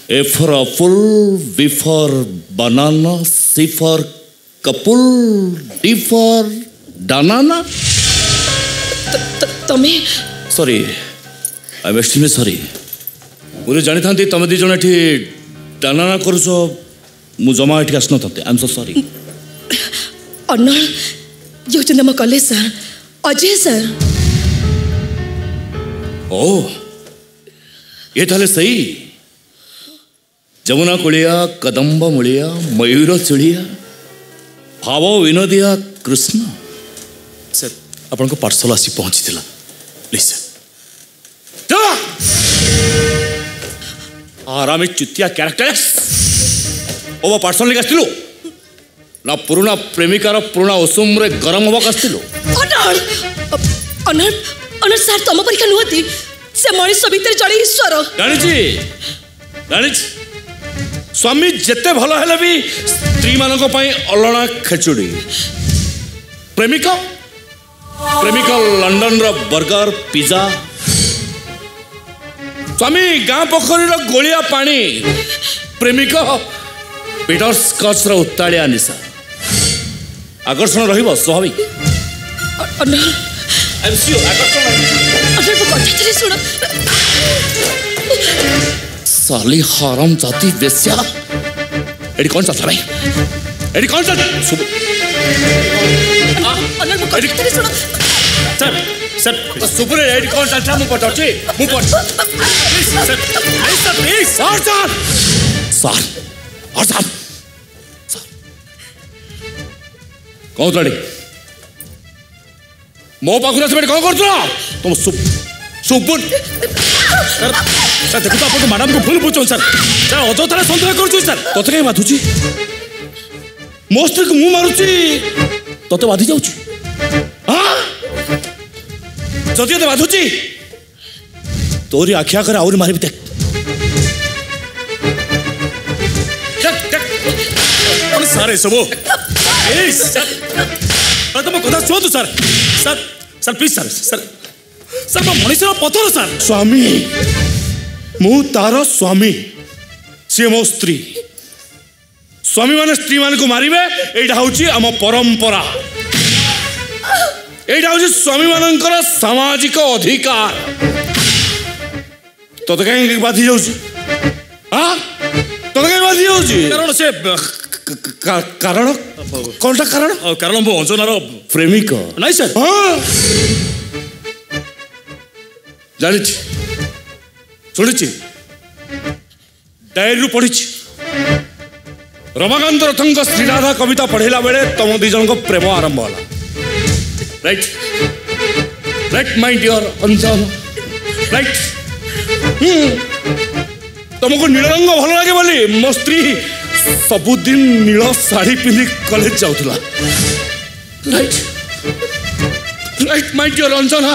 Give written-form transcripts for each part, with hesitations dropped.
A for apple, B for banana, C for couple, D for banana. तमे Sorry, I'm extremely sorry. मुझे जानी था तमे दी जन एठी डानाना करूछ मु जमा एठी आसन था. I'm so sorry. अन्ना यो चंदमा college sir Ajay sir. Oh, ये थाले सही. जमुना कुलिया कदम्ब मुलिया मयूर चिड़िया भाव विनोदिया कृष्ण. सर आपण को पार्सल आसी पहुंची थिला. Please sir. आराम चुतिया कैरेक्टर ओ पार्सल लेके आस्तिलु ना पुराना प्रेमिकार पुराना ओसुम रे गरम हवा आस्तिलु. अनर अनर अनर सर तम परीक्षा नुहति से मनुष्य भीतर जड़े ईश्वर. जानी स्वामी जेते भल हेले भी स्त्री मानक पई अलणा खेचुड़ी. प्रेमिका प्रेमिका लंडन रो बर्गर पिज्जा. स्वामी गाँ पोखरी रो गोलिया पानी. प्रेमिका पीटर स्कॉच रो उत्तालिया निशा. आकर्षण रहिबो स्वाभाविक. आई एम श्योर आकर्षण कथा सुन. साली हराम जाति बेस्या. एडी कौन चलता भाई? एडी कौन चल? सर सर सुपर एडी कौन चलता मु पटोची मु पट. Sir please sir sir sir और सर सर कौन तड़ी मो पाखुरा से कौन करतो तुम सुपुन. सर सर देखो तो आपको मैडम को भूल पूछो सर. सर अजोतारे संदेह करूछु सर. तोते कहीं बाधुची मो स्त्री को मुँह मारुची तोते बाधी जाऊची. हाँ जदि ते बाधुची तोरी आखिया करे आउरी मारिबी. देख सर सबो सर तुम कथा शुणु sir. Sir sir please sir sir sir मो मनुष्य पथर सर. स्वामी मु तार स्वामी सी मो स्त्री. स्वामी माने स्त्री मान को मारिबे एटा होची आम परंपरा. एटा होची स्वामी मानकर सामाजिक अधिकार. तोते कहीं बाधी जाउची. हां तोते कहीं बाधी जाउची. कारण से कारण कोनटा कारण कारण मो अंजनार प्रेमिक नहीं सर. हां जानी शुणी डायरी पढ़ी रमाकांत रथंक श्रीराधा कविता पढ़ेला बेले तुम दी जन को प्रेम आरंभ होला. Right right my dear Anjan right. तुमको नील रंग भल लगे बोली मो स्त्री सबुदिन नील शाढ़ी पिंधि कॉलेज जाऊला. Right right my dear Anjan.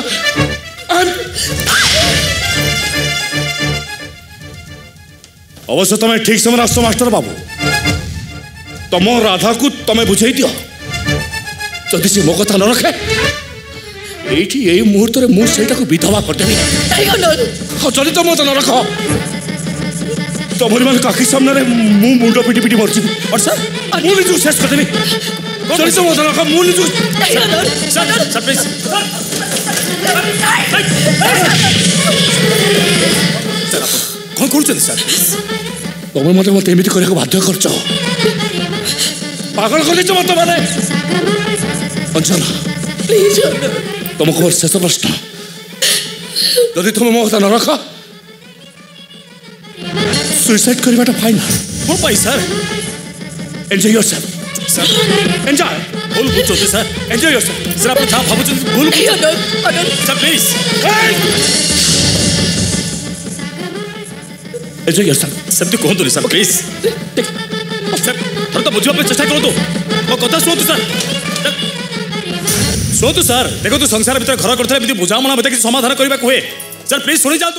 अवश्य तुम्हें ठीक समय आस मास्टर बाबू. तुम राधा को तुम्हें बुझे दियो जदि से मो कथा न रखे यही मुहूर्त में मुझे विधवा करदेवी. हाँ जदि तुम मत न रख तुम मान काकी सामने मुंड पिटी पिटी मरजी. और सर मुझे निज शेष करदेवी. जदि तुम मत न रख मुझे कौन कर सर. तुम मत मत एमती करने बाध्य कर पागल कर मत मैंने. अंजना प्लीज तुमको मोर शेष प्रश्न जदि तुम मो कथा न रख सुइसाइड करवाटा फाइनल. हो पाई sir. Enjoy yourself sir. Enjoy भूल बुझुते सर. Enjoy yourself sir. आप जहाँ भावुं भूल सर प्लीज एंजॉय योरसेल्फ. सेमती कहतु सर प्लीज. सर थोड़ा तो बुझा चेष्टा करूँ मो कथा शुणु सर. शुणु सर देखो संसार भीतर घर करते बुझामणा भीतर समाधान करने हुए. सर प्लीज शुणी जाओ.